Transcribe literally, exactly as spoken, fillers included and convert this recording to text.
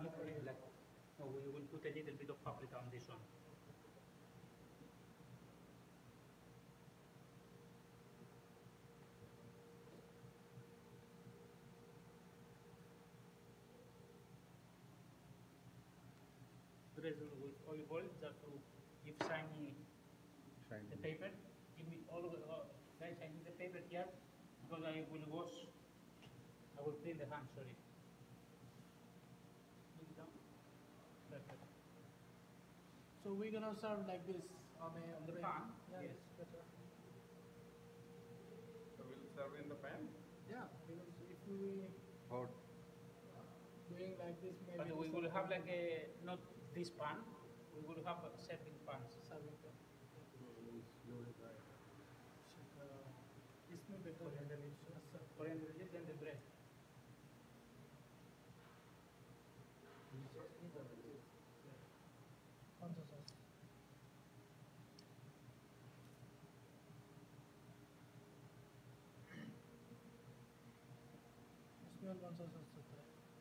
Different, like, no, we will put a little bit of paprika on this one. Drizzle with olive oil just to give shiny Shiny. the paper. Give me all of the, uh, guys, I need the paper here because I will wash, I will clean the hands, sorry. Put it down. Perfect. So we're gonna serve like this on a On the plate. pan? Yeah, Yes. it's better. So we'll serve in the pan? Yeah, because if we Hot. doing like this, maybe But we it's will not have like a, not this pan, we will have a serving pans. serving pan. Shaka. इसमें better Coriander है। leaves. अच्छा। Coriander leaves and the bread. कौन सा sauce? इसमें कौन सा sauce होता है?